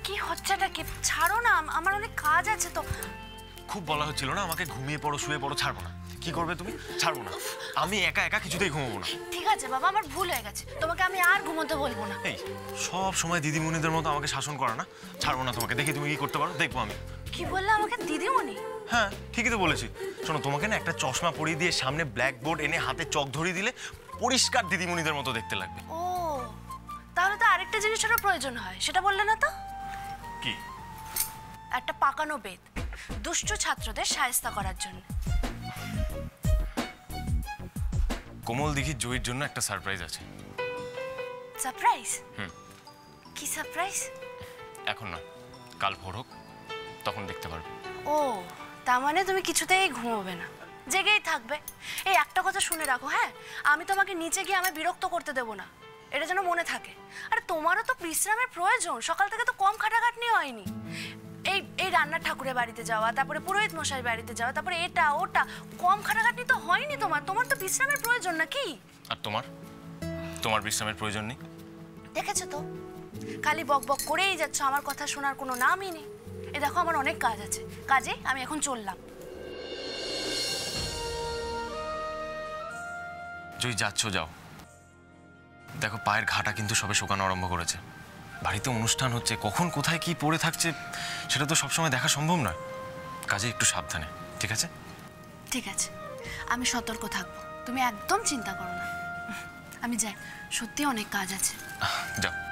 কি হচ্ছেটা কি? ছাড়ো না, আমার অনেক কাজ আছে তো। খুব বলা হচ্ছিল না আমাকে ঘুমিয়ে পড়ো, শুয়ে পড়ো, ছাড়বো না। কি করবে তুমি? ছাড়বো না। আমি একা একা কিছুতেই ঘুমাবো না। ঠিক আছে বাবা, আমার ভুল হয়ে গেছে, তোমাকে আমি আর ঘুমোতে বলবো না। এই সব সময় দিদিমণিদের মতো আমাকে শাসন করা না। ছাড়বো না তোমাকে। দেখি তুমি কি করতে পারো, দেখবো আমি। কি বললে আমাকে দিদিমণি? হ্যাঁ ঠিকই তো বলেছি। শোনো, তোমাকে না একটা চশমা পরিয়ে দিয়ে সামনে ব্ল্যাকবোর্ড এনে হাতে চক ধরিয়ে দিলে পরিষ্কার দিদিমণিদের মতো দেখতে লাগবে। ও, তাহলে তো আরেকটা জিনিসেরও প্রয়োজন হয়, সেটা বললে না তো? কি? একটা পাকানো বেত, দুষ্ট ছাত্রদের শায়েস্তা করার জন্য। কোমল দিঘি জয়ীর জন্য একটা সারপ্রাইজ আছে। সারপ্রাইজ? কি সারপ্রাইজ? এখন না, কাল ভোর হোক, তখন দেখতে পারবে। ও, তার মানে তুমি কিছুতেই ঘুমোবে না, জেগেই থাকবে। এই একটা কথা শুনে রাখো, হ্যাঁ, আমি তোমাকে নিচে গিয়ে আমায় বিরক্ত করতে দেবো না, এটা যেন মনে থাকে। আরে তোমারও তো বিশ্রামের প্রয়োজন, সকাল থেকে তো কম খাটাখাটনি হয়নি। এই রান্নার ঠাকুরের বাড়িতে যাওয়া, তারপরে পুরোহিত মশাই বাড়িতে যাওয়া, তারপরে এটা ওটা, কম খাটাখাটনি তো হয়নি তোমার তো বিশ্রামের প্রয়োজন নাকি? আর তোমার বিশ্রামের প্রয়োজন নেই? দেখেছো তো, খালি বক বক করেই যাচ্ছ, আমার কথা শোনার কোনো নামই নেই। এ দেখো, আমার অনেক কাজ আছে, কাজে আমি এখন চললাম। জয়ী, যাচ্ছ যাও। দেখো, পায়ের ঘাটা কিন্তু সবে শুকানো আরম্ভ করেছে। বাড়িতে অনুষ্ঠান হচ্ছে, কখন কোথায় কি পড়ে থাকছে সেটা তো সবসময় দেখা সম্ভব নয়। কাজে একটু সাবধানে, ঠিক আছে? ঠিক আছে, আমি সতর্ক থাকবো, তুমি একদম চিন্তা করো না। আমি যাই, সত্যি অনেক কাজ আছে। যাও।